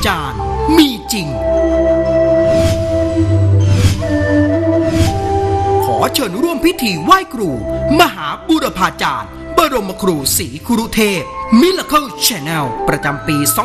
จารย์มีจริงขอเชิญร่วมพิธีไหว้ครูมหาบุรพาจารย์บรมครูศรีคุรุเทพ Miracle Channel ประจำปี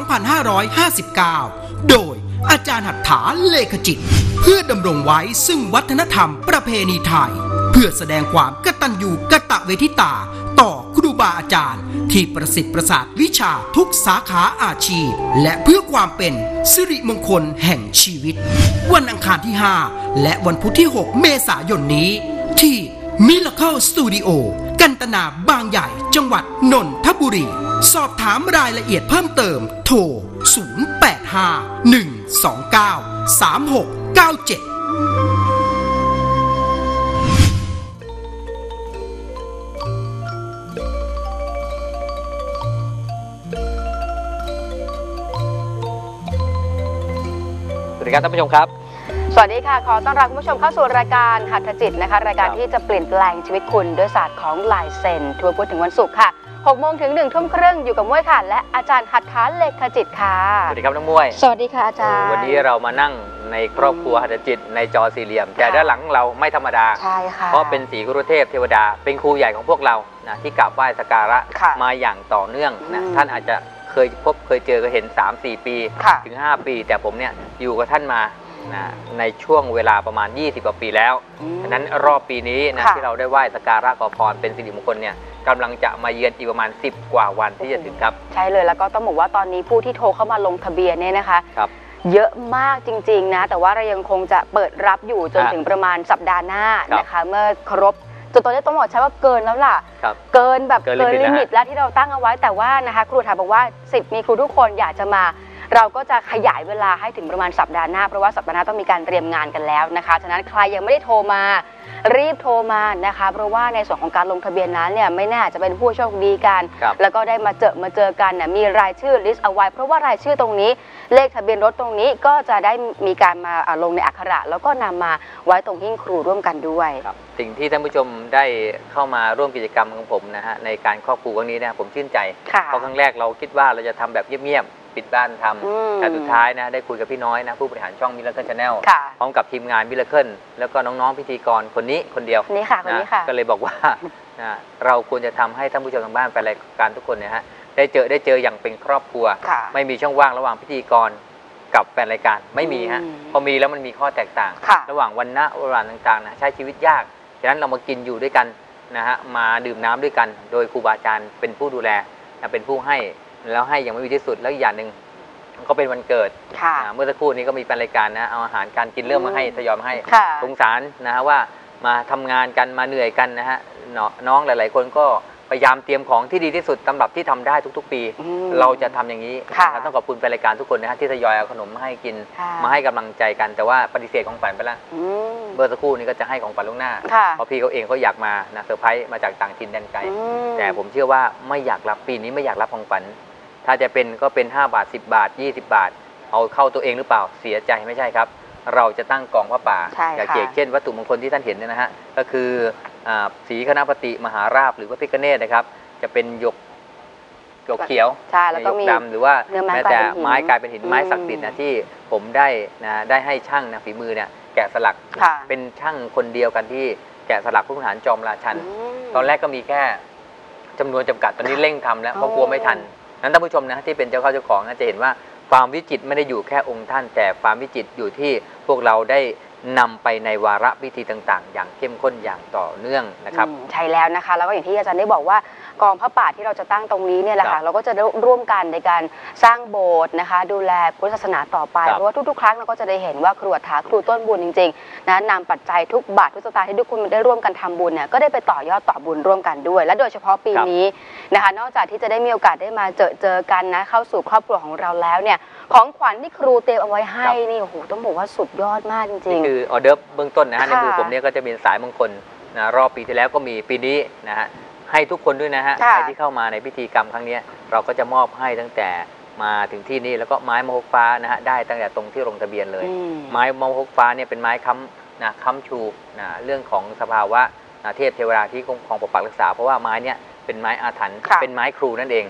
2559 โดยอาจารย์หัตถาเลขจิตเพื่อดำรงไว้ซึ่งวัฒนธรรมประเพณีไทยเพื่อแสดงความกตัญญูกตเวทิตาต่อครูบาอาจารย์ที่ประสิทธิ์ประสาทวิชาทุกสาขาอาชีพและเพื่อความเป็นสิริมงคลแห่งชีวิตวันอังคารที่ 5 และวันพุธที่ 6 เมษายนนี้ที่ Miracle Studio กันตนาบางใหญ่จังหวัดนนทบุรีสอบถามรายละเอียดเพิ่มเติมโทร 0851293697 สวัสดีครับท่านผู้ชมครับสวัสดีค่ะขอต้อนรับคุณผู้ชมเข้าสู่รายการหัตถจิตนะคะรายการที่จะเปลี่ยนแปลงชีวิตคุณด้วยศาสตร์ของลายเซ็นทั่วพุธถึงวันศุกร์ค่ะ6 โมงถึง 1 ทุ่มครึ่งอยู่กับม้วยค่ะและอาจารย์หัตถาเลขจิตค่ะสวัสดีครับน้องม้วยสวัสดีค่ะอาจารย์วันนี้เรามานั่งในครอบครัวหัตถจิตในจอสี่เหลี่ยมแต่ด้านหลังเราไม่ธรรมดาใช่ค่ะเพราะเป็นศรีคุรุเทพเทวดาเป็นครูใหญ่ของพวกเรานะที่กราบไหว้สักการะมาอย่างต่อเนื่องนะท่านอาจจะเคยพบเคยเจอก็เห็น 3-4 ปีถึง 5 ปีแต่ผมเนี่ยอยู่กับท่านมาในช่วงเวลาประมาณ20 กว่าปีแล้วฉะนั้นรอบปีนี้นะที่เราได้ไหว้สักการะขอพรเป็นสิริมงคลเนี่ยกำลังจะมาเยือนอีกประมาณ10 กว่าวันที่จะถึงครับใช่เลยแล้วก็ต้องบอกว่าตอนนี้ผู้ที่โทรเข้ามาลงทะเบียนเนี่ยนะคะเยอะมากจริงๆนะแต่ว่าเรายังคงจะเปิดรับอยู่จนถึงประมาณสัปดาห์หน้านะคะเมื่อครบจนตอนนี้ต้องบอกใช้ว่าเกินแล้วล่ะเกินแบบเกินลิมิตแล้วที่เราตั้งเอาไว้แต่ว่านะคะครูถามบอกว่า10มีครูทุกคนอยากจะมาเราก็จะขยายเวลาให้ถึงประมาณสัปดาห์หน้าเพราะว่าสัปดาห์หน้าต้องมีการเตรียมงานกันแล้วนะคะฉะนั้นใครยังไม่ได้โทรมารีบโทรมานะคะเพราะว่าในส่วนของการลงทะเบียนนั้นเนี่ยไม่แน่จะเป็นผู้โชคดีกันแล้วก็ได้มาเจอกันเนี่ยมีรายชื่อลิสต์เอาไว้เพราะว่ารายชื่อตรงนี้เลขทะเบียนรถตรงนี้ก็จะได้มีการมาลงในอักขระแล้วก็นำมาไว้ตรงหิ้งครูร่วมกันด้วยสิ่งที่ท่านผู้ชมได้เข้ามาร่วมกิจกรรมของผมนะฮะในการครอบครูครั้งนี้นะผมชื่นใจเพราะครั้งแรกเราคิดว่าเราจะทำแบบเงียบปิดบ้านทำแต่สุดท้ายนะได้คุยกับพี่น้อยนะผู้บริหารช่อง Miracle Channel พร้อมกับทีมงาน Miracle แล้วก็น้องๆพิธีกรคนนี้คนเดียวนี่ค่ะคนนี้ค่ะก็เลยบอกว่าเราควรจะทำให้ท่านผู้ชมทางบ้านแฟนรายการทุกคนเนี่ยฮะได้เจออย่างเป็นครอบครัวไม่มีช่องว่างระหว่างพิธีกรกับแฟนรายการไม่มีฮะพอมีแล้วมันมีข้อแตกต่างระหว่างวันณะเวลาต่างๆนะใช้ชีวิตยากฉะนั้นเรามากินอยู่ด้วยกันนะฮะมาดื่มน้ำด้วยกันโดยครูบาอาจารย์เป็นผู้ดูแลเป็นผู้ให้แล้วให้อย่างไม่มีที่สุดแล้วอย่างหนึ่งก็เป็นวันเกิดเมื่อสักครู่นี้ก็มีเป็นรายการนะเอาอาหารการกินเริ่มมาให้ทยอยมาให้สงสารนะฮะว่ามาทำงานกันมาเหนื่อยกันนะฮะน้องหลายๆคนก็พยายามเตรียมของที่ดีที่สุดสำหรับที่ทำได้ทุกๆปีเราจะทำอย่างนี้ต้องขอบคุณแฟนรายการทุกคนนะฮะที่ทยอยเอาขนมมาให้กินมาให้กำลังใจกันแต่ว่าปฏิเสธของฝันไปแล้วเมื่อสักครู่นี้ก็จะให้ของฝันล่วงหน้าเพราะพี่เขาเองเขาอยากมานะเซอร์ไพรส์มาจากต่างถิ่นแดนไกลแต่ผมเชื่อว่าไม่อยากรับปีนี้ไม่อยากรับของฝันถ้าจะเป็นก็เป็น5 บาท10 บาท20 บาทเอาเข้าตัวเองหรือเปล่าเสียใจไม่ใช่ครับเราจะตั้งกองพระป่าอย่างเช่นวัตถุมงคลที่ท่านเห็นเนี่ยนะฮะก็คือศรีคณปฏิมหาราภหรือพระพิฆเนศนะครับจะเป็นหยกเขียวหยกดำหรือว่าแม้แต่ไม้กลายเป็นหินไม้ศักดิ์สิทธิ์นะที่ผมได้ให้ช่างนะฝีมือเนี่ยแกะสลักเป็นช่างคนเดียวกันที่แกะสลักพระพุทธฐานจอมราชันตอนแรกก็มีแค่จำนวนจำกัดตอนนี้เร่งทำแล้วเพราะกลัวไม่ทันนั้นท่านผู้ชมนะที่เป็นเจ้าของนะจะเห็นว่าความวิจิตรไม่ได้อยู่แค่องค์ท่านแต่ความวิจิตรอยู่ที่พวกเราได้นำไปในวาระพิธีต่างๆอย่างเข้มข้นอย่างต่อเนื่องนะครับใช่แล้วนะคะแล้วก็อย่างที่อาจารย์ได้บอกว่ากองพระป่าที่เราจะตั้งตรงนี้เนี่ยแหละค่ะเราก็จะร่วมกันในการสร้างโบสถ์นะคะดูแลพุทธศาสนาต่อไปเพราะว่าทุกๆครั้งเราก็จะได้เห็นว่าครูอัฏฐาครูต้นบุญจริงๆนะนำปัจจัยทุกบาททุกสตางค์ที่ทุกคนได้ร่วมกันทำบุญเนี่ยก็ได้ไปต่อยอดต่อบุญร่วมกันด้วยและโดยเฉพาะปีนี้นะคะนอกจากที่จะได้มีโอกาสได้มาเจอกันนะเข้าสู่ครอบครัวของเราแล้วเนี่ยของขวัญที่ครูเตรียมเอาไว้ให้นี่โอ้โหต้องบอกว่าสุดยอดมากจริงๆนี่คือออเดิร์ฟเบื้องต้นนะฮะในมือผมเนี่ยก็จะมีสายมงคลนะรอบปีที่แล้วก็มีปีนี้นะฮะให้ทุกคนด้วยนะฮะใครที่เข้ามาในพิธีกรรมครั้งนี้เราก็จะมอบให้ตั้งแต่มาถึงที่นี่แล้วก็ไม้มะฮกฟ้านะฮะได้ตั้งแต่ตรงที่ลงทะเบียนเลยไม้มะฮกฟ้าเนี่ยเป็นไม้ค้ำชูนะเรื่องของสภาวะเทพเทวดาที่คุ้มครองปกปักรักษาเพราะว่าไม้เนี่ยเป็นไม้อาถรรพ์เป็นไม้ครูนั่นเอง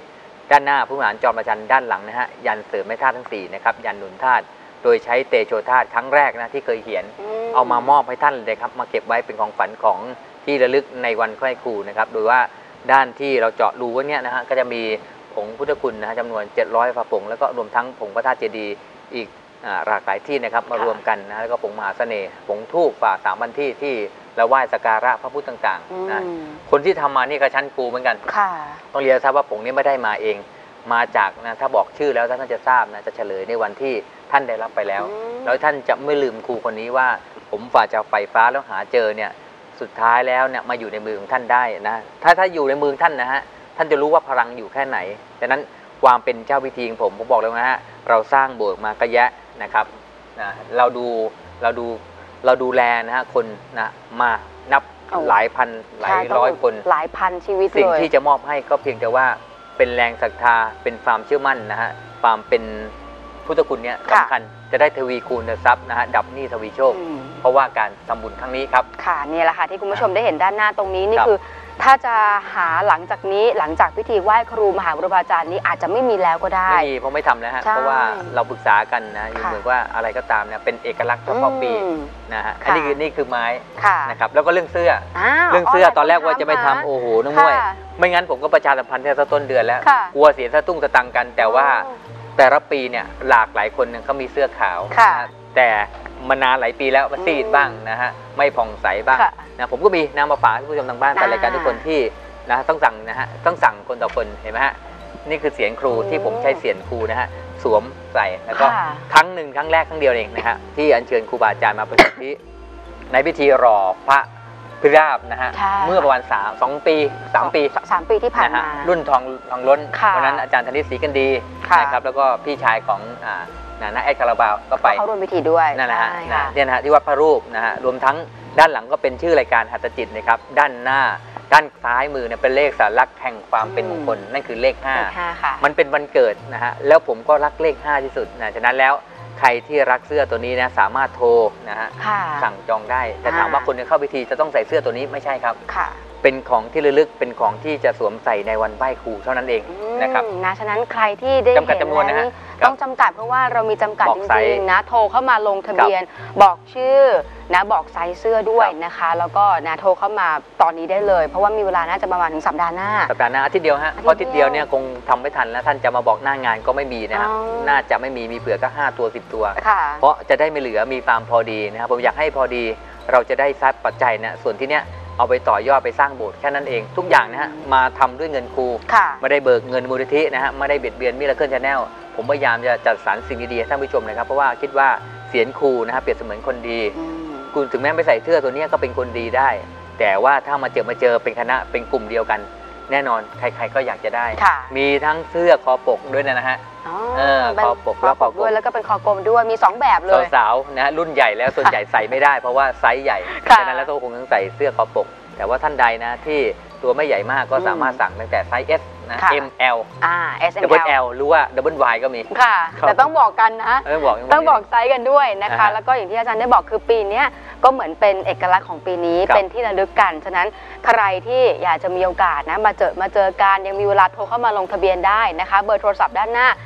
ด้านหน้าผู้บริหารจอมประชันด้านหลังนะฮะยันเสริมแม่ธาตุทั้ง4นะครับยันหนุนธาตุโดยใช้เตโชธาตุครั้งแรกนะที่เคยเขียนเอามามอบให้ท่านเลยครับมาเก็บไว้เป็นของฝันของที่ระลึกในวันไหว้ครูนะครับโดยว่าด้านที่เราเจาะรูว่าเนี่ยนะฮะก็จะมีผงพุทธคุณนะฮะจำนวน700 ฝาผงแล้วก็รวมทั้งผงพระธาตุเจดีย์อีกหลากหลายที่นะครับมารวมกันนะแล้วก็ผงมหาเสน่ห์ผงทูปฝ่า3 วันที่เราไหว้สักการะพระพุทธต่างๆนะคนที่ทำมานี่ก็ชั้นครูเหมือนกันต้องเรียนทราบว่าผงนี้ไม่ได้มาเองมาจากนะถ้าบอกชื่อแล้วท่านจะทราบนะจะเฉลยในวันที่ท่านได้รับไปแล้วแล้วท่านจะไม่ลืมครูคนนี้ว่าผมฝ่าจากไฟฟ้าแล้วหาเจอเนี่ยสุดท้ายแล้วเนี่ยมาอยู่ในมือของท่านได้นะถ้าอยู่ในมือท่านนะฮะท่านจะรู้ว่าพลังอยู่แค่ไหนดังนั้นความเป็นเจ้าพิธีของผมบอกเลยนะฮะเราสร้างโบสถ์มากระยะนะครับนะเราดูแลนะฮะคนนะมานับหลายพันหลายร้อยคนหลายพันชีวิตเลยสิ่งที่จะมอบให้ก็เพียงแต่ว่าเป็นแรงศรัทธาเป็นความเชื่อมั่นนะฮะความเป็นพุทธคุณเนี่ยสำคัญจะได้ทวีคูณทรัพย์นะฮะดับหนี้ทวีโชคเพราะว่าการทำบุญครั้งนี้ครับค่ะนี่แหละค่ะที่คุณผู้ชมได้เห็นด้านหน้าตรงนี้นี่คือถ้าจะหาหลังจากนี้หลังจากพิธีไหว้ครูมหาบุรพาจารย์นี้อาจจะไม่มีแล้วก็ได้ไม่มีเพราะไม่ทำนะฮะเพราะว่าเราปรึกษากันนะเหมือนว่าอะไรก็ตามเนี่ยเป็นเอกลักษณ์เฉพาะปีนะฮะอันนี้คือไม้นะครับแล้วก็เรื่องเสื้อตอนแรกว่าจะไม่ทำโอ้โหน้องมวยไม่งั้นผมก็ประชาสัมพันธ์แค่ต้นเดือนแล้วกลัวเสียสตุ้งสตังกันแต่ว่าแต่ละปีเนี่ยหลากหลายคนเขามีเสื้อขาวแต่มานานหลายปีแล้วมาซีดบ้างนะฮะไม่ผ่องใสบ้างนะผมก็มีนำมาฝากผู้ชมทางบ้านแต่รายการทุกคนที่นะต้องสั่งนะฮะต้องสั่งคนต่อคนเห็นไหมฮะนี่คือเสียงครูที่ผมใช้เสียงครูนะฮะสวมใส่แล้วก็ครั้งแรกครั้งเดียวเองนะฮะที่อัญเชิญครูบาอาจารย์มาประกอบที่ในพิธีหล่อพระพิราบนะฮะเมื่อประมาณ3 ปีที่ผ่านมารุ่นทองล้นวันนั้นอาจารย์ธนิตศรีกันดีนะครับแล้วก็พี่ชายของน้าแอดคาราบาวก็ไปเขาร่วมพิธีด้วยนั่นแหละฮะเนี่ยนะฮะที่วัดพระรูปนะฮะรวมทั้งด้านหลังก็เป็นชื่อรายการหัตถจิตนะครับด้านหน้าด้านซ้ายมือเนี่ยเป็นเลขสารักแห่งความเป็นมงคลนั่นคือเลข5มันเป็นวันเกิดนะฮะแล้วผมก็รักเลข5ที่สุดนะฉะนั้นแล้วใครที่รักเสื้อตัวนี้นะสามารถโทรนะฮะสั่งจองได้แต่ถามว่าคนที่เข้าพิธีจะต้องใส่เสื้อตัวนี้ไม่ใช่ครับเป็นของที่ระลึกเป็นของที่จะสวมใส่ในวันไหว้ครูเท่านั้นเองนะครับนะฉะนั้นใครที่ได้เห็นแล้วนี่ต้องจำกัดเพราะว่าเรามีจำกัดจริงๆนะโทรเข้ามาลงทะเบียนบอกชื่อนะบอกไซส์เสื้อด้วยนะคะแล้วก็นะโทรเข้ามาตอนนี้ได้เลยเพราะว่ามีเวลาน่าจะประมาณถึงสัปดาห์หน้าอาทิตย์เดียวฮะเพราะอาทิตย์เดียวเนี่ยคงทำไม่ทันแล้วท่านจะมาบอกหน้างานก็ไม่มีนะครับน่าจะไม่มีเผื่อก็5 ตัว 10 ตัวเพราะจะได้ไม่เหลือมีฟาร์มพอดีนะครับผมอยากให้พอดีเราจะได้ซัดปัจจัยนะส่วนที่เนี้ยเอาไปต่อยอดไปสร้างโบสถ์แค่นั้นเองทุกอย่างนะฮะมาทำด้วยเงินครูไม่ได้เบิกเงินมูลนิธินะฮะไม่ได้เบียดเบียนมิราเคิลชาแนลผมพยายามจะจัดสรรสิ่งดีๆให้ท่านผู้ชมนะครับเพราะว่าคิดว่าเสียงครูนะฮะเปรียบเสมือนคนดีคุณถึงแม้ไม่ใส่เสื้อตัวนี้ก็เป็นคนดีได้แต่ว่าถ้ามาเจอเป็นคณะเป็นกลุ่มเดียวกันแน่นอนใครๆก็อยากจะได้มีทั้งเสื้อคอปกด้วยนะฮะคอปกแล้วคอกลมด้วยแล้วก็เป็นคอกลมด้วยมี2แบบเลยสาวๆนะรุ่นใหญ่แล้วส่วนใหญ่ใส่ไม่ได้เพราะว่าไซส์ใหญ่ฉะนั้นแล้วก็คงต้องใส่เสื้อคอปกแต่ว่าท่านใดนะที่ตัวไม่ใหญ่มากก็สามารถสั่งตั้งแต่ไซส์ S นะ ML Double L หรือว่า Double Y ก็มีค่ะแต่ต้องบอกกันนะต้องบอกไซส์กันด้วยนะคะแล้วก็อย่างที่อาจารย์ได้บอกคือปีนี้ก็เหมือนเป็นเอกลักษณ์ของปีนี้เป็นที่ระลึกกันฉะนั้นใครที่อยากจะมีโอกาสนะมาเจอกันยังมีเวลาโทรเข้ามาลงทะเบียนได้นะคะเบอร์โทรศัพท์ด้านหน้า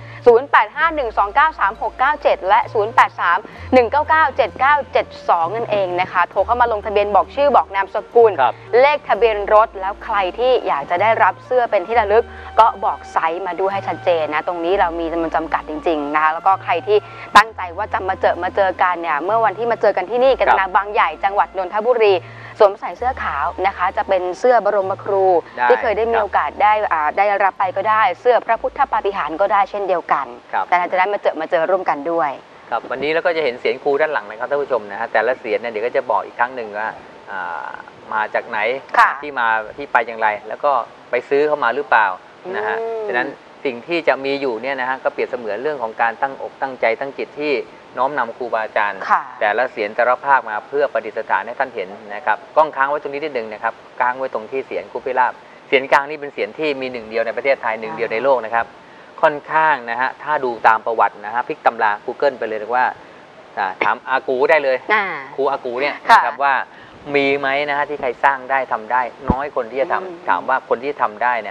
0851293697และ0831997972นั่นเองนะคะโทรเข้ามาลงทะเบียนบอกชื่อบอกนามสกุลเลขทะเบียนรถแล้วใครที่อยากจะได้รับเสื้อเป็นที่ระลึกก็บอกไซส์มาดูให้ชัดเจนนะตรงนี้เรามีจำนวนจำกัดจริงๆนะคะแล้วก็ใครที่ตั้งใจว่าจะมาเจอกันเนี่ยเมื่อวันที่มาเจอกันที่นี่กาญจนาบางใหญ่จังหวัดนนทบุรีสวมใส่เสื้อขาวนะคะจะเป็นเสื้อบรมครูที่เคยได้มีโอกาสได้รับไปก็ได้เสื้อพระพุทธปาฏิหาริย์ก็ได้เช่นเดียวกันแต่จะได้มาเจอร่วมกันด้วยครับวันนี้เราก็จะเห็นเสียงครูด้านหลังนะครับท่านผู้ชมนะฮะแต่ละเสียงเนี่ยเดี๋ยวก็จะบอกอีกครั้งหนึ่งว่ามาจากไหนที่ไปอย่างไรแล้วก็ไปซื้อเข้ามาหรือเปล่านะฮะฉะนั้นสิ่งที่จะมีอยู่เนี่ยนะฮะก็เปรียบเสมือนเรื่องของการตั้งอกตั้งใจตั้งจิตที่น้อมนำครูบาอาจารย์แต่ละเสียงแต่ละภาคมาเพื่อประดิษฐานให้ท่านเห็นนะครับกล้องค้างไว้ตรงนี้นิดนึงนะครับค้างไว้ตรงที่เสียงครูพิราบเสียงกลางนี่เป็นเสียงที่มี1 เดียวในประเทศไทย1 เดียวในโลกนะครับค่อนข้างนะฮะถ้าดูตามประวัตินะฮะพลิกตำรา Google ไปเลยว่าถามอากูได้เลยครูอากูเนี่ยนะครับว่ามีไหมนะฮะที่ใครสร้างได้ทำได้น้อยคนที่จะทำถามว่าคนที่ทำได้เนี่ย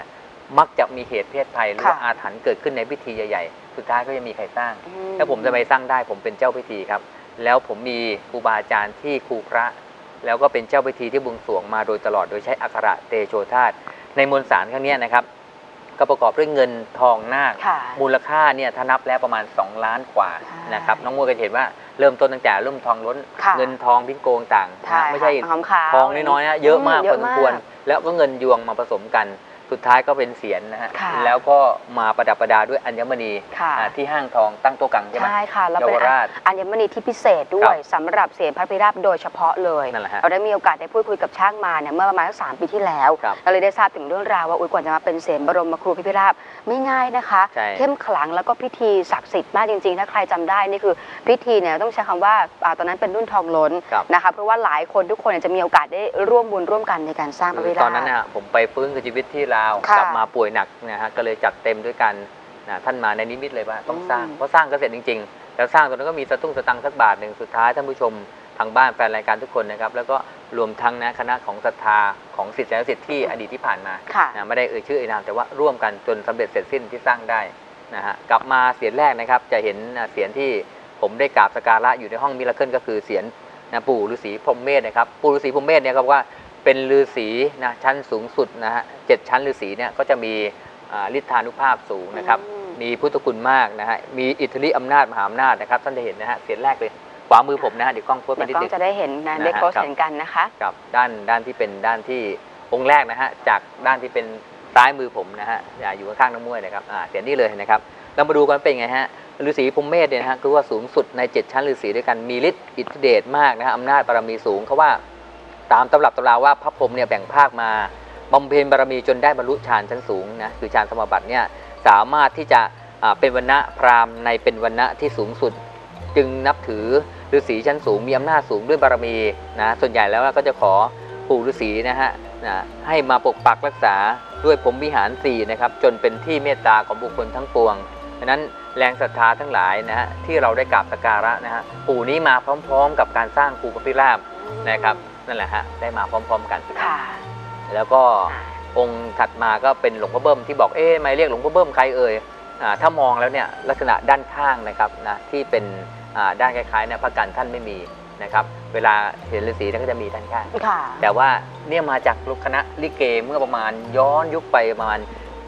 มักจะมีเหตุเพศภัยหรือว่าอาถรรพ์เกิดขึ้นในพิธีใหญ่ๆสุดท้ายก็จะมีใครสร้างถ้าผมจะไปสร้างได้ผมเป็นเจ้าพิธีครับแล้วผมมีครูบาอาจารย์ที่ครูพระแล้วก็เป็นเจ้าพิธีที่บวงสรวงมาโดยตลอดโดยใช้อักขระเตโชธาตุในมวลสารครั้งนี้นะครับก็ประกอบด้วยเงินทองนาคมูลค่าเนี่ยถ้านับแล้วประมาณ2 ล้านกว่านะครับน้องมวยก็เห็นว่าเริ่มต้นตั้งแต่เริ่มทองล้นเงินทองพิ้งโกงต่างนะไม่ใช่ทองน้อยๆนะเยอะมากพอสมควรแล้วก็เงินยวงมาผสมกันสุดท้ายก็เป็นเสียรนะฮะแล้วก็มาประดับประดาด้วยอัญมณีที่ห้างทองตั้งโต๊ะกังใช่ไหมใช่ค่ะแล้วเป็นอัญมณีที่พิเศษด้วยสำหรับเสียรพระพิราบโดยเฉพาะเลยเราได้มีโอกาสได้พูดคุยกับช่างมาเนี่ยเมื่อประมาณ3 ปีที่แล้วเราเลยได้ทราบถึงเรื่องราวว่าก่อนจะมาเป็นเสียรบรมครูพระพิราบไม่ง่ายนะคะเข้มขลังแล้วก็พิธีศักดิ์สิทธิ์มากจริงๆถ้าใครจำได้นี่คือพิธีเนี่ยต้องใช้คำว่าตอนนั้นเป็นรุ่นทองล้นนะคะเพราะว่าหลายคนทุกคนจะมีโอกาสได้ร่วมบุญร่วมกันในการสร้างพระพิราบตอนนั้นนะผมไปฟื้นคืนชีวิตที่ลาวกลับมาป่วยหนักนะฮะก็เลยจัดเต็มด้วยกันท่านมาในนิมิตเลยว่าต้องสร้างเพราะสร้างก็เสร็จจริงๆแล้วสร้างตอนนั้นก็มีสตุ้งสตังค์สักบาทหนึ่งสุดท้ายท่านผู้ชมทางบ้านแฟนรายการทุกคนนะครับแล้วก็รวมทั้งนะคณะของศรัทธาของศิษย์และศิษย์ที่อดีตที่ผ่านมาไม่ได้ชื่อเอ่ยนามแต่ว่าร่วมกันจนสำเร็จเสร็จสิ้นที่สร้างได้นะฮะกลับมาเสียรแรกนะครับจะเห็นเสียรที่ผมได้กราบสักการะอยู่ในห้องมิราเคิลก็คือเสียรปู่ฤาษีพรหมเมธนะครับปู่ฤาษีพรหมเมธเนี่ยครับว่าเป็นฤาษีนะชั้นสูงสุดนะฮะ7 ชั้นฤาษีเนี่ยก็จะมีฤทธานุภาพสูงนะครับมีพุทธคุณมากนะฮะมีอิทธิฤทธิอำนาจมหาอำนาจนะครับท่านจะเห็นนะฮะเสียรแรกเลยขวามือผมนะฮะเดี๋ยวกล้องโพสต์มานิดนึงจะได้เห็นนะได้โพสต์เห็นกันนะคะกับด้านที่เป็นด้านที่องค์แรกนะฮะจากด้านที่เป็นซ้ายมือผมนะฮะอยู่ข้างๆน้ำมวยนะครับเสียรนี่เลยนะครับเรามาดูกันเป็นไงฮะฤาษีพรหมเมธเนี่ยนะฮะคือว่าสูงสุดใน7 ชั้นฤาษีด้วยกันมีฤทธิ์อิทธิเดชมากนะฮะอำนาจบารมีสูงเขาว่าตามตำรับตำราว่าพระพรหมเนี่ยแบ่งภาคมาบำเพ็ญบารมีจนได้บรรลุฌานชั้นสูงนะคือฌานสมาบัติเนี่ยสามารถที่จะเป็นวรรณะพราหมณ์ในเป็นวรรณะที่สูงสุดจึงนับถือฤาษีชั้นสูงมีอำนาจสูงด้วยบารมีนะส่วนใหญ่แล้วก็จะขอปู่ฤาษีนะฮะให้มาปกปักรักษาด้วยพรหมวิหาร4นะครับจนเป็นที่เมตตาของบุคคลทั้งปวงดังนั้นแรงศรัทธาทั้งหลายนะฮะที่เราได้กราบสักการะนะฮะปู่นี้มาพร้อมๆกับการสร้างครูพระพิราบนะครับนั่นแหละฮะได้มาพร้อมๆกันแล้วก็องค์ถัดมาก็เป็นหลวงพ่อเบิ้มที่บอกไม่เรียกหลวงพ่อเบิ้มใครเอ่ยถ้ามองแล้วเนี่ยลักษณะด้านข้างนะครับนะที่เป็นด้านคล้ายๆเนี่ยพระกันท่านไม่มีนะครับเวลาเห็นฤาษีท่านก็จะมีด้านข้างแต่ว่าเนี่ยมาจากคณะลิเกเมื่อประมาณย้อนยุคไปประมาณ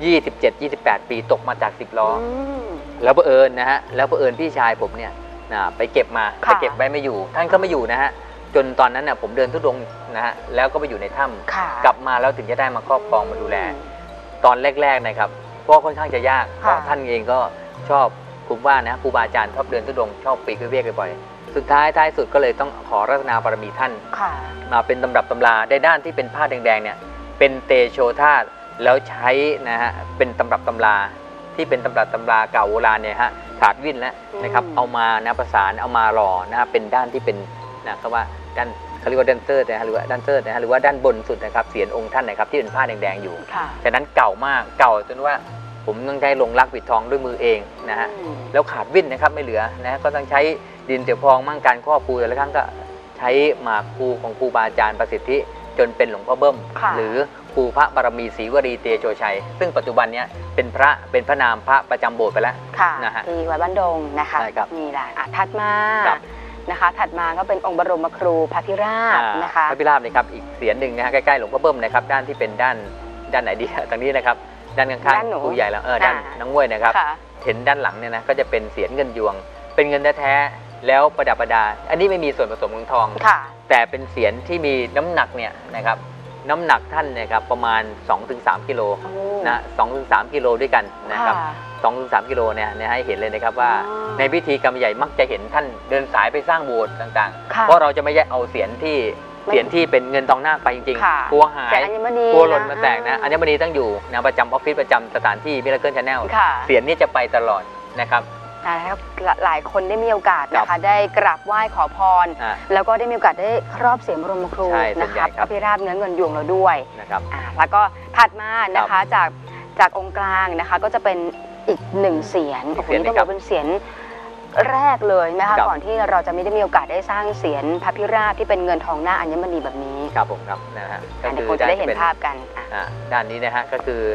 27-28 ปีตกมาจาก10 ล้อแล้วเผอิญนะฮะแล้วเผอิญพี่ชายผมเนี่ยไปเก็บมาไปเก็บไว้ไม่อยู่ท่านก็ไม่อยู่นะฮะจนตอนนั้นน่ะผมเดินทุดงนะฮะแล้วก็ไปอยู่ในถ้ำกลับมาแล้วถึงจะได้มาครอบครองมาดูแลตอนแรกๆนะครับก็ค่อนข้างจะยากเพราะท่านเองก็ชอบผมว่านะครูบาอาจารย์ชอบเดินทุดงชอบปีกเวียกบ่อยๆสุดท้ายสุดก็เลยต้องขอรัตนาบารมีท่านมาเป็นตำรับตำราในด้านที่เป็นผ้าแดงๆเนี่ยเป็นเตโชธาตุแล้วใช้นะฮะเป็นตำรับตำราที่เป็นตำรับตำราเก่าโบราณเนี่ยฮะขาดวิ่นแล้วนะครับเอามานะประสานเอามาหล่อนะฮะเป็นด้านที่เป็นนะครับว่าด้านเขาเรียกว่าแดนเซอร์นะฮะหรือว่าด้านเซอร์นะฮะหรือว่าด้านบนสุดนะครับเสียรองค์ท่านนะครับที่เป็นผ้าแดงๆอยู่ฉะนั้นเก่ามากเก่าจนว่าผมต้องใช้ลงรักปิดทองด้วยมือเองนะฮะแล้วขาดวิ่นนะครับไม่เหลือนะก็ต้องใช้ดินเตียวพองมั่งการครอบครูแต่ละครั้งก็ใช้หมากครูของครูบาอาจารย์ประสิทธิจนเป็นหลวงพ่อเบิ้มหรือครูพระบารมีศรีวรีเตโชชัยซึ่งปัจจุบันนี้เป็นพระนามพระประจำโบสถ์ไปแล้วนะฮะที่วัดบ้านดงนะคะนี่แหละถัดมานะคะถัดมาก็เป็นองค์บรมครูพระพิราบนะคะพระพิราบนี่ครับอีกเสียรหนึ่งนะฮะใกล้ๆหลวงพ่อเบิ้มนะครับด้านที่เป็นด้านไหนดีตรงนี้นะครับด้านข้างๆครูใหญ่แล้วด้านน้องง้วยนะครับเห็นด้านหลังเนี่ยนะก็จะเป็นเสียรเงินยวงเป็นเงินแท้ๆแล้วประดับประดาอันนี้ไม่มีส่วนผสมของทองแต่เป็นเสียรที่มีน้ำหนักเนี่ยนะครับน้ำหนักท่านเนี่ยครับประมาณ 2-3 กิโลนะ 2-3 กิโลด้วยกันนะครับ 2-3 กิโลเนี่ยให้เห็นเลยนะครับว่าในพิธีกรรมใหญ่มักจะเห็นท่านเดินสายไปสร้างโบสถ์ต่างๆเพราะเราจะไม่แยกเอาเสียรที่เป็นเงินทองนาคไปจริงๆกลัวหายกลัวหล่นมาแตกนะอัญมณีต้องอยู่นะประจำออฟฟิศประจำสถานที่มิราเคิลชาแนลเสียรนี่จะไปตลอดนะครับหลายคนได้มีโอกาสนะคะได้กราบไหว้ขอพรแล้วก็ได้มีโอกาสได้ครอบเสียรบรมครูนะคะพระพิราบเนื้อเงินยวงเราด้วยนะครับแล้วก็ถัดมานะคะจากองค์กลางนะคะก็จะเป็นอีก1 เสียรโอ้โหนี่ต้องบอกเป็นเสียรแรกเลยนะคะก่อนที่เราจะไม่ได้มีโอกาสได้สร้างเสียรพระพิราบที่เป็นเงินทองหน้าอัญมณีแบบนี้ครับผมครับนะฮะก็คือจะได้เห็นภาพกันด้านนี้นะฮะก็คือ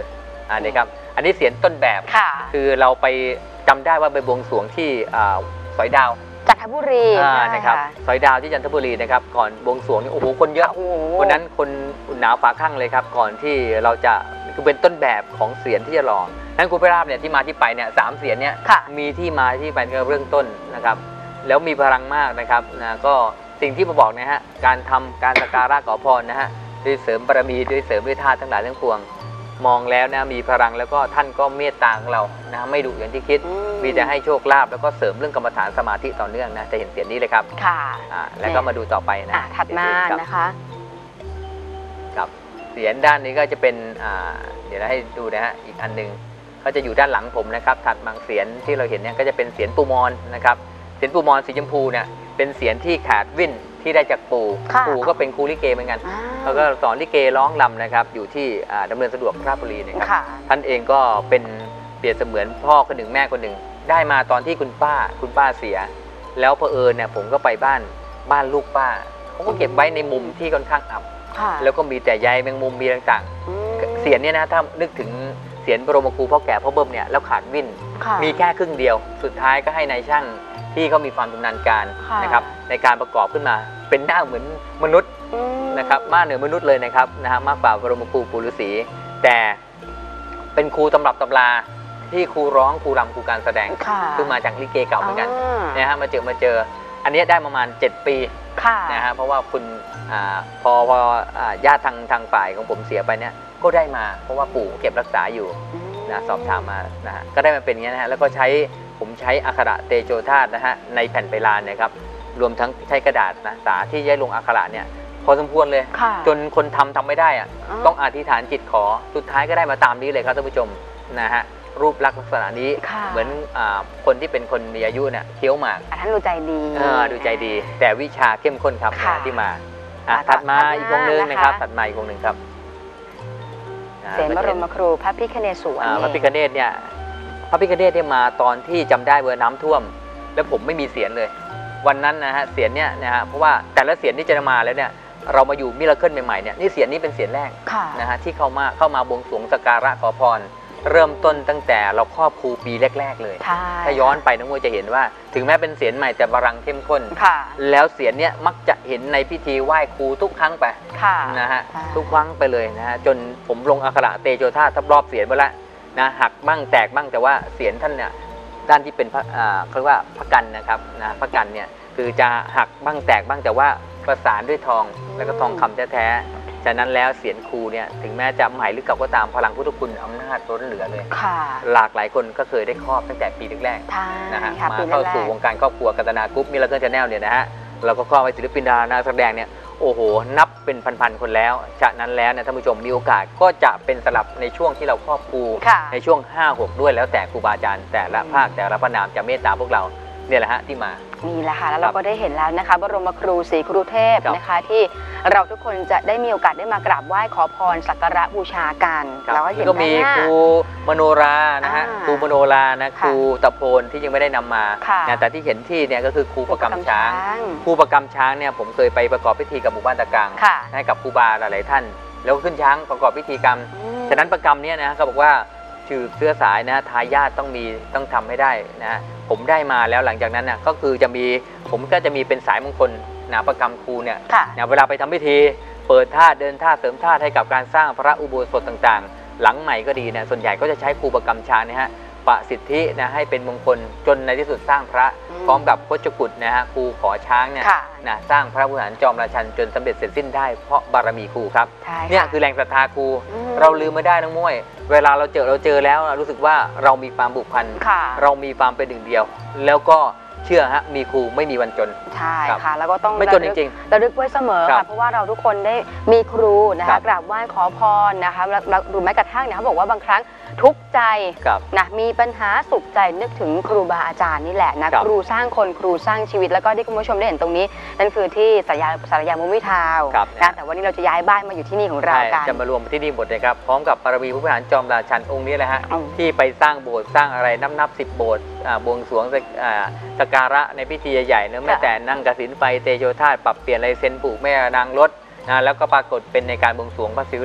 นี่ครับอันนี้เสียนต้นแบบคือเราไปจำได้ว่าไปบวงสรวงที่สอยดาวจันทบุรีนะครับสอยดาวที่จันทบุรีนะครับก่อนบวงสรวงนี่โอ้โหคนเยอะวันนั้นคนหนาวฝาข้างเลยครับก่อนที่เราจะคือเป็นต้นแบบของเสียนที่จะหล่อนั้นครูพิราบเนี่ยที่มาที่ไปเนี่ย3 เสียนเนี่ยมีที่มาที่ไปเรื่องต้นนะครับแล้วมีพลังมากนะครับก็สิ่งที่มาบอกนะฮะการทำการสักการะขอพรนะฮะด้วยเสริมบารมีด้วยเสริมด้วยธาตุทั้งหลายทั้งปวงมองแล้วนะมีพลังแล้วก็ท่านก็เมตตาเรานะไม่ดุอย่างที่คิดมีแต่ให้โชคลาภแล้วก็เสริมเรื่องกรรมฐานสมาธิต่อเนื่องนะจะเห็นเสียงนี้เลยครับค่ะแล้วก็มาดูต่อไปนะถัดมานะคะครับเสียงด้านนี้ก็จะเป็นเดี๋ยวให้ดูนะฮะอีกอันนึงก็จะอยู่ด้านหลังผมนะครับถัดมาเสียงที่เราเห็นเนี่ยก็จะเป็นเสียงปูมอนนะครับเสียงปูมอนสีชมพูเนี่ยเป็นเสียงที่ขาดวิ่นที่ได้จากปู่ก็เป็นครูลิเกเหมือนกันเขาก็สอนลิเกร้องรำนะครับอยู่ที่ดำเนินสะดวกราชบุรีนะครับท่านเองก็เป็นเปรียบเสมือนพ่อคนหนึ่งแม่คนหนึ่งได้มาตอนที่คุณป้าเสียแล้วเผอิญเนี่ยผมก็ไปบ้านลูกป้าเขาก็เก็บไว้ในมุมที่ค่อนข้างอับแล้วก็มีแต่ใยแมงมุมมีต่างๆเสียงเนี่ยนะถ้านึกถึงเสียงบรมครูพ่อแก่พ่อเบิ้มเนี่ยแล้วขาดวิ่นมีแค่ครึ่งเดียวสุดท้ายก็ให้นายช่างที่เขามีความชำนาญการนะครับในการประกอบขึ้นมาเป็นหน้าเหมือนมนุษย์นะครับมากเหนือมนุษย์เลยนะครับมากกว่าบรมครูปู่ฤาษีแต่เป็นครูตำรับตำราที่ครูร้องครูรำครูการแสดงซึ่งมาจากลิเกเก่าเหมือนกันนะฮะมาเจออันนี้ได้ประมาณ7 ปีนะฮะเพราะว่าคุณพอญาติทางฝ่ายของผมเสียไปเนี่ยก็ได้มาเพราะว่าปู่เก็บรักษาอยู่นะสอบถามมานะฮะก็ได้มาเป็นอย่างนี้นะฮะแล้วก็ผมใช้อักขระเตโชธาตุนะฮะในแผ่นไพลานนะครับรวมทั้งใช้กระดาษนะสาที่ย้ายลงอักขระเนี่ยพอสมควรเลยจนคนทำไม่ได้อะต้องอธิษฐานจิตขอสุดท้ายก็ได้มาตามนี้เลยครับท่านผู้ชมนะฮะรูปลักษณะนี้เหมือนคนที่เป็นคนมีอายุเนี่ยเคี้ยวหมากท่านดูใจดีดูใจดีแต่วิชาเข้มข้นครับที่มาถัดมาอีกองค์นึงนะครับถัดมาอีกองค์นึงครับเสียงบรมครูพระพิฆเนศสวนพระพิฆเนศเนี่ยพระพิฆเนศได้มาตอนที่จำได้เวอร์น้ำท่วมแล้วผมไม่มีเสียงเลยวันนั้นนะฮะเสียงเนี่ยนะฮะเพราะว่าแต่ละเสียงที่จะมาแล้วเนี่ยเรามาอยู่มิราเคิลใหม่ๆเนี่ยนี่เสียงนี้เป็นเสียงแรกนะฮะที่เข้ามาบวงสรวงสักการะขอพรเริ่มต้นตั้งแต่เราครอบครูปีแรกๆเลยถ้าย้อนไปน้องมวยจะเห็นว่าถึงแม้เป็นเสียงใหม่แต่บรังเข้มข้นแล้วเสียงเนี่ยมักจะเห็นในพิธีไหว้ครูทุกครั้งไปนะฮะทุกครั้งไปเลยนะฮะจนผมลงอักขระเตโชธาตุทับรอบเสียงไปแล้วนะหักบ้างแตกบ้างแต่ว่าเสียงท่านเนี่ยด้านที่เป็นเขาเรียกว่าพระกันนะครับพระกันเนี่ยคือจะหักบ้างแตกบ้างแต่ว่าประสานด้วยทองแล้วก็ทองคำแท้ๆฉะนั้นแล้วเสียงครูเนี่ยถึงแม้จะใหม่หรือเก่าก็ตามพลังพุทธคุณอำนาจล้นเหลือเลยหลากหลายคนก็เคยได้ครอบตั้งแต่ปีแรกๆนะฮะมาเข้าสู่วงการครอบครัวกัตนากรุ๊ปมิราเคิลชาแนลเนี่ยนะฮะเราก็ครอบไปศิลปินดารานักแสดงเนี่ยโอ้โหนับเป็นพันๆคนแล้วฉะนั้นแล้วเนี่ยท่านผู้ชมมีโอกาสก็จะเป็นสลับในช่วงที่เราครอบครูในช่วง 5-6 ด้วยแล้วแต่ครูบาอาจารย์แต่ละภาคแต่ละพระนามจะเมตตาพวกเราเนี่ยแหละฮะที่มานี่แหละค่ะแล้วเราก็ได้เห็นแล้วนะคะบรมครูศรีครูเทพนะคะที่เราทุกคนจะได้มีโอกาสได้มากราบไหว้ขอพรสักการะบูชากันแล้วก็เห็นก็มีครูมโนรานะฮะครูมโนรานะครูตะโพนที่ยังไม่ได้นำมาแต่ที่เห็นที่เนี่ยก็คือครูประกำช้างครูประกำช้างเนี่ยผมเคยไปประกอบพิธีกับหมู่บ้านตะกังให้กับครูบาหลายท่านแล้วขึ้นช้างประกอบพิธีกรรมฉะนั้นประกำเนี่ยนะเขาบอกว่าชื่อเสื้อสายนะทายาทต้องทำให้ได้นะผมได้มาแล้วหลังจากนั้นนะก็คือผมก็จะมีเป็นสายมงคลนะประกำครูเนี่ยเวลาไปทำพิธีเปิดธาตุเดินธาตุเสริมธาตุให้กับการสร้างพระอุโบสถต่างๆหลังใหม่ก็ดีนะส่วนใหญ่ก็จะใช้ครูประกำช้างนะฮะประสิทธินะให้เป็นมงคลจนในที่สุดสร้างพระพร้อมกับโคชกุฎนะฮะครูขอช้างเนี่ยนะสร้างพระวิหารจอมราชันจนสำเร็จเสร็จสิ้นได้เพราะบารมีครูครับเนี่ยคือแรงศรัทธาครูเราลืมไม่ได้น้องม้วยเวลาเราเจอแล้วรู้สึกว่าเรามีความผูกพันเรามีความเป็นหนึ่งเดียวแล้วก็เชื่อฮะมีครูไม่มีวันจนใช่ค่ะแล้วก็ต้องไม่จนจริงๆระลึกไว้เสมอค่ะเพราะว่าเราทุกคนได้มีครูนะคะกราบไหว้ขอพรนะคะแล้วดูแม้กระทั่งเนี่ยเขาบอกว่าบางครั้งทุกข์ใจนะมีปัญหาสุขใจนึกถึงครูบาอาจารย์นี่แหละนะครูสร้างคนครูสร้างชีวิตแล้วก็ที่คุณผู้ชมได้เห็นตรงนี้นั่นคือที่สารยามุมวิทาวนะแต่วันนี้เราจะย้ายบ้านมาอยู่ที่นี่ของเรากันจะมารวมที่นี่หมดเลยครับพร้อมกับบารมีพระวิหารจอมราชันองค์นี้เลยฮะที่ไปสร้างโบสถ์สร้างอะไรนับ10 โบสถ์บวงสรวงสักการะในพิธีใหญ่ๆเนื้อแม้แต่นั่งกสิณไฟเตโชธาตุปรับเปลี่ยนลายเซ็นปู่แม่นางรถนะแล้วก็ปรากฏเป็นในการบวงสรวงพระศิวลี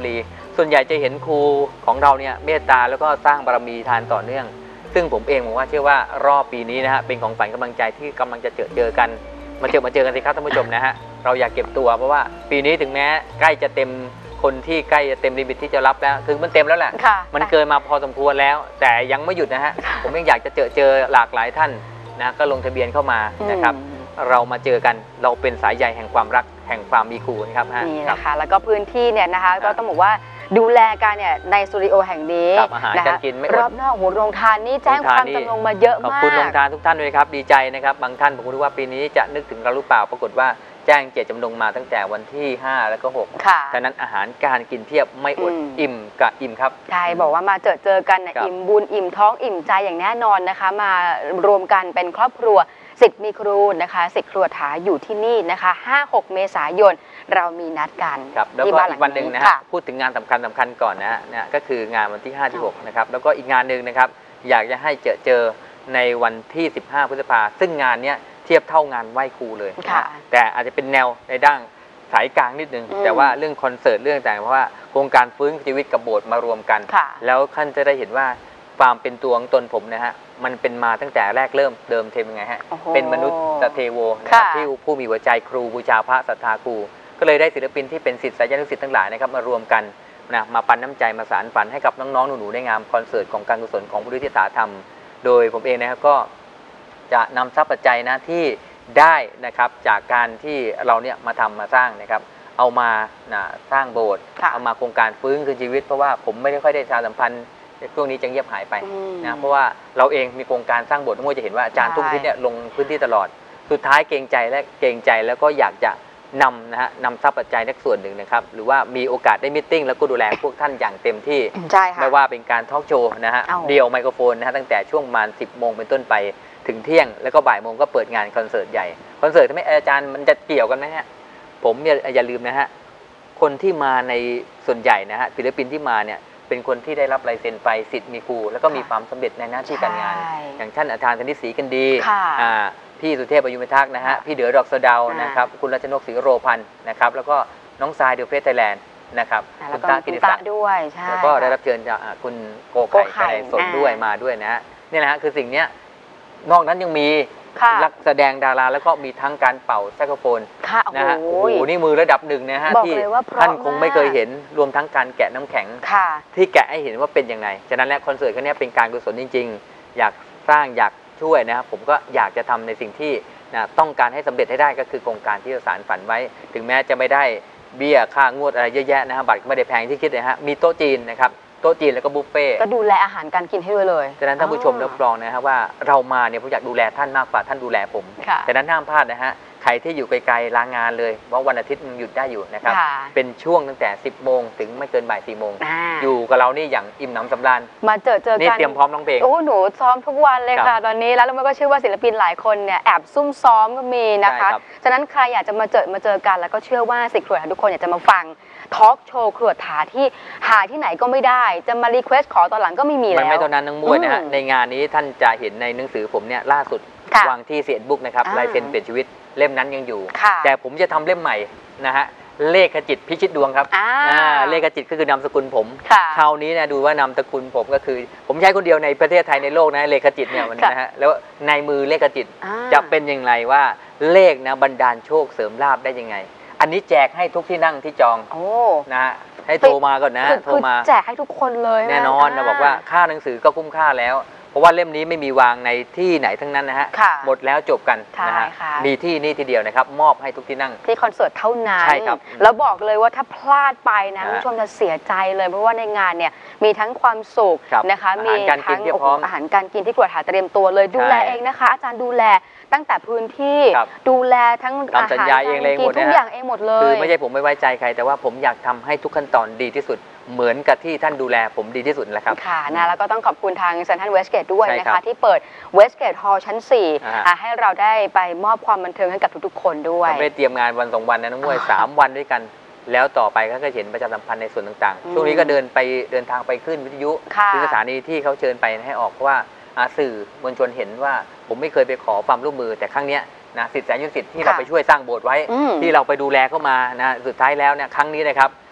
ส่วนใหญ่จะเห็นครูของเราเนี่ยเมตตาแล้วก็สร้างบารมีทานต่อเนื่องซึ่งผมเองผมว่าเชื่อว่ารอบปีนี้นะฮะเป็นของฝันกำลังใจที่กำลังจะเจอกันมาเจอกันสิครับท่านผู้ชมนะฮะเราอยากเก็บตัวเพราะว่าปีนี้ถึงแม้ใกล้จะเต็มคนที่ใกล้จะเต็มลิมิตที่จะรับแล้วคือมันเต็มแล้วแหละมันเกินมาพอสมควรแล้วแต่ยังไม่หยุดนะฮะผมยังอยากจะเจอหลากหลายท่านนะก็ลงทะเบียนเข้ามานะครับเรามาเจอกันเราเป็นสายใยแห่งความรักแห่งความมีครูนะครับนี่นะคะแล้วก็พื้นที่เนี่ยนะคะก็ต้องบอกว่าดูแลกันเนี่ยในสตูดิโอแห่งนี้นะคะรอบนอกโรงทานนี่แจ้งความจำนงมาเยอะมากขอบคุณโรงทานทุกท่านด้วยครับดีใจนะครับบางท่านผมรู้ว่าปีนี้จะนึกถึงเราหรือเปล่าปรากฏว่าแจ้งเจตจำนงมาตั้งแต่วันที่5แล้วก็6ฉะนั้นอาหารการกินเพียบไม่อดอิ่มกับอิ่มครับใช่บอกว่ามาเจอกันอิ่มบุญอิ่มท้องอิ่มใจอย่างแน่นอนนะคะมารวมกันเป็นครอบครัวศิษย์มีครูนะคะศิษย์ครัวถาอยู่ที่นี่นะคะ 5-6 เมษายนเรามีนัดกันครับแล้วก็อีกวันหนึ่งนะฮะพูดถึงงานสำคัญก่อนนะก็คืองานวันที่5ที่6นะครับแล้วก็อีกงานหนึ่งนะครับอยากจะให้เจอในวันที่15พฤษภาคมซึ่งงานนี้เทียบเท่างานไหว้ครูเลยแต่อาจจะเป็นแนวในด้านสายกลางนิดนึงแต่ว่าเรื่องคอนเสิร์ตเรื่องต่างเพราะว่าโครงการฟื้นชีวิตกับโบสถ์มารวมกันแล้วท่านจะได้เห็นว่าความเป็นตัวของตนผมนะฮะมันเป็นมาตั้งแต่แรกเริ่มเดิมเทมยังไงฮะเป็นมนุษย์เทโวนะครับที่ผู้มีหัวใจครูบูชาพระศรัทธาครูก็เลยได้ศิลปินที่เป็นศิษย์สายญาติศิษย์ทั้งหลายนะครับมารวมกันนะมาปันน้ำใจมาสานฝันให้กับน้องๆหนูๆในงานคอนเสิร์ตของการกุศลของบุริษฐาธรรมโดยผมเองนะครับก็จะนำทรัพย์ปัจจัยนะที่ได้นะครับจากการที่เราเนี่ยมาทำมาสร้างนะครับเอามาสร้างโบสถ์เอามาโครงการฟื้นคืนชีวิตเพราะว่าผมไม่ได้ค่อยได้ประชาสัมพันธ์ช่วงนี้จะเงียบหายไปนะเพราะว่าเราเองมีโครงการสร้างโบสถ์ทั้งหมดจะเห็นว่าอาจารย์ทุกที่เนี่ยลงพื้นที่ตลอดสุดท้ายเกรงใจแล้วก็อยากจะนำทรัพย์ปัจจัยนักส่วนหนึ่งนะครับหรือว่ามีโอกาสได้มิทติ้งแล้วก็ดูแลพวกท่านอย่างเต็มที่ไม่ว่าเป็นการทอล์กโชว์นะฮะเดี่ยวไมโครโฟนนะฮะตั้งแต่ช่วงประมาณ10 โมงเป็นต้นไปถึงเที่ยงแล้วก็บ่ายโมงก็เปิดงานคอนเสิร์ตใหญ่คอนเสิร์ตทำไมอาจารย์มันจะเกี่ยวกันไหมฮะผมอย่าลืมนะฮะคนที่มาในส่วนใหญ่นะฮะศิลปินที่มาเนี่ยเป็นคนที่ได้รับลายเซ็นไปศิษย์มีครูแล้วก็มีความสำเร็จในหน้าที่การงานอย่างท่านอาจารย์ธนิตศรีกันดีพี่สุเทพประยุมทักษ์นะฮะพี่เด๋อดอกสะเดานะครับคุณรัชนกศรีโรพันธ์นะครับแล้วก็น้องทรายเดลเฟสไทยแลนด์นะครับคุณตากิติศักดิ์ด้วยใช่แล้วก็ได้รับเชิญจากคุณโกไข่สนด้วยมาด้วยนะฮะนี่แหละฮะคือสิ่งนี้นอกนั้นยังมีนักแสดงดาราแล้วก็มีทั้งการเป่าแซกโซโฟนนะฮะโอ้โหนี่มือระดับหนึ่งนะฮะที่ท่านคงไม่เคยเห็นรวมทั้งการแกะน้ำแข็งที่แกะให้เห็นว่าเป็นยังไงฉะนั้นแล้วคอนเสิร์ตครั้งนี้เป็นการกุศลจริงๆอยากสร้างอยากช่วยนะครับผมก็อยากจะทำในสิ่งที่ต้องการให้สำเร็จให้ได้ก็คือโครงการที่จะสานฝันไว้ถึงแม้จะไม่ได้เบี้ยค่างวดอะไรเยอะแยะนะฮะบัตรไม่ได้แพงที่คิดเลยฮะมีโต๊ะจีนนะครับโต๊ะจีนแล้วก็บุฟเฟ่ก็ดูแลอาหารการกินให้ด้วยเลยฉะนั้นท่านผู้ชมรับรองนะครับว่าเรามาเนี่ยผมอยากดูแลท่านมากกว่าท่านดูแลผมฉะนั้นห้ามพลาดนะฮะใครที่อยู่ไกลๆลางานเลยเพราะวันอาทิตย์มันหยุดได้อยู่นะครับเป็นช่วงตั้งแต่10 โมงถึงไม่เกินบ่าย4 โมงอยู่กับเรานี่อย่างอิ่มหนำสำราญมาเจอกันนี่เตรียมพร้อมน้องเพลงโอ้หนูซ้อมทุกวันเลยค่ะตอนนี้แล้วมันก็เชื่อว่าศิลปินหลายคนเนี่ยแอบซุ่มซ้อมก็มีนะคะฉะนั้นใครอยากจะมาเจอกันแล้วก็เชื่อว่าศิษย์ครูทุกคนอยากจะมาฟังทอล์กโชว์ครวดถาที่หาที่ไหนก็ไม่ได้จะมารีเควสขอตอนหลังก็ไม่มีแล้วมันไม่เท่านั้นน้องมวยนะฮะในงานนี้ท่านจะเห็นในหนังสือผมเนี่ยล่าสุดวางที่เฟซบุ๊กนะครับลายเซ็นเปลี่ยนชีวิตเล่มนั้นยังอยู่แต่ผมจะทำเล่มใหม่นะฮะเลขจิตพิชิตดวงครับเลขจิตก็คือนามสกุลผมคราวนี้นะดูว่านามสกุลผมก็คือผมใช้คนเดียวในประเทศไทยในโลกนะเลขจิตเนี่ยมันนะฮะแล้วในมือเลขจิตจะเป็นอย่างไรว่าเลขนะบันดาลโชคเสริมลาภได้ยังไงอันนี้แจกให้ทุกที่นั่งที่จองนะฮะให้โทรมาก่อนนะโทรมาแจกให้ทุกคนเลยแน่นอนนะบอกว่าค่าหนังสือก็คุ้มค่าแล้วเพราะว่าเล่มนี้ไม่มีวางในที่ไหนทั้งนั้นนะฮะหมดแล้วจบกันนะฮะมีที่นี่ทีเดียวนะครับมอบให้ทุกที่นั่งที่คอนเสิร์ตเท่านั้นใช่ครับแล้วบอกเลยว่าถ้าพลาดไปนะคุณผู้ชมจะเสียใจเลยเพราะว่าในงานเนี่ยมีทั้งความสุขนะคะมีทั้งอาหารการกินที่ครัวถาเตรียมตัวเลยดูแลเองนะคะอาจารย์ดูแลตั้งแต่พื้นที่ดูแลทั้งอาหารการกินทุกอย่างเองหมดเลยคือไม่ใช่ผมไม่ไว้ใจใครแต่ว่าผมอยากทำให้ทุกขั้นตอนดีที่สุดเหมือนกับที่ท่านดูแลผมดีที่สุดแหละครับค่ะนะแล้วก็ต้องขอบคุณทางเซ็นทรัลเวสเกตด้วยนะคะที่เปิดเวสเกตฮอลล์ชั้น4ให้เราได้ไปมอบความบันเทิงให้กับทุกๆคนด้วยไม่ได้เตรียมงานวัน2 วันนะน้องมวย3 วันด้วยกันแล้วต่อไปก็เห็นประชาสัมพันธ์ในส่วนต่างๆช่วงนี้ก็เดินทางไปขึ้นวิทยุที่สถานีที่เขาเชิญไปให้ออกเพราะว่าสื่อมวลชนเห็นว่าผมไม่เคยไปขอความร่วมมือแต่ครั้งนี้นะศิษย์แสนยุทธศิษย์ที่เราไปช่วยสร้างโบสถ์ไว้ที่เราไปดูแลเข้ามานะสุดท้ายแล้วเนี่ยครั้งนี้นะครับ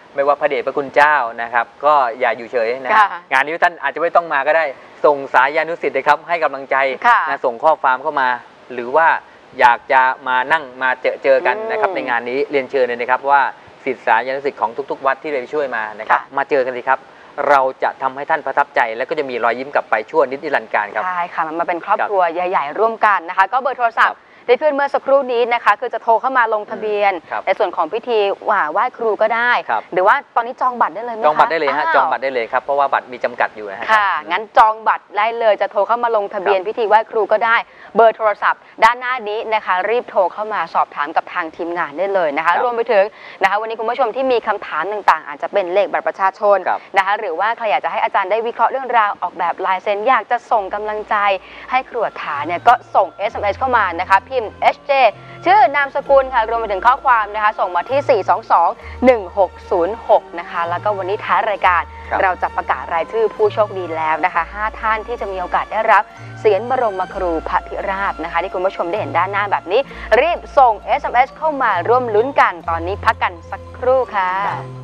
ไม่ว่าพระเดชพระคุณเจ้านะครับก็อย่าอยู่เฉยนะงานนี้ท่านอาจจะไม่ต้องมาก็ได้ส่งสายานุศิษย์นะครับให้กำลังใจนะส่งข้อความเข้ามาหรือว่าอยากจะมานั่งมาเจอกันนะครับในงานนี้เรียนเชิญเลยนะครับว่าศิษย์สายานุศิษย์ของทุกๆวัดที่เราช่วยมานะครับมาเจอกันสิครับเราจะทำให้ท่านประทับใจแล้วก็จะมีรอยยิ้มกลับไปชั่วนิรันดร์กาลครับใช่ค่ะมันมาเป็นครอบครัวใหญ่ๆร่วมกันนะคะก็เบอร์โทรศัพท์ได้ขึ้นเมื่อสักครู่นี้นะคะคือจะโทรเข้ามาลงทะเบียนในส่วนของพิธีไหว้ครูก็ได้หรือว่าตอนนี้จองบัตรได้เลยไหมคะจองบัตรได้เลยฮะจองบัตรได้เลยครับเพราะว่าบัตรมีจำกัดอยู่นะฮะค่ะงั้นจองบัตรได้เลยจะโทรเข้ามาลงทะเบียนพิธีไหว้ครูก็ได้เบอร์โทรศัพท์ด้านหน้านี้นะคะรีบโทรเข้ามาสอบถามกับทางทีมงานได้เลยนะคะรวมไปถึงนะคะวันนี้คุณผู้ชมที่มีคำถามต่างๆอาจจะเป็นเลขบัตรประชาชนนะคะหรือว่าใครอยากจะให้อาจารย์ได้วิเคราะห์เรื่องราวออกแบบลายเซ็นอยากจะส่งกำลังใจให้ครัวถาเนี่ยก็ส่ง SMS เข้ามานะคะพิมพ์ HJ ชื่อนามสกุลค่ะรวมไปถึงข้อความนะคะส่งมาที่ 422-1606 นะคะแล้วก็วันนี้ท้ายรายการเราจะประกาศรายชื่อผู้โชคดีแล้วนะคะ5ท่านที่จะมีโอกาสได้รับเสียรบรมครูพระธิราชนะคะที่คุณผู้ชมได้เห็นด้านหน้าแบบนี้รีบส่ง SMS เข้ามาร่วมลุ้นกันตอนนี้พักกันสักครู่ค่ะ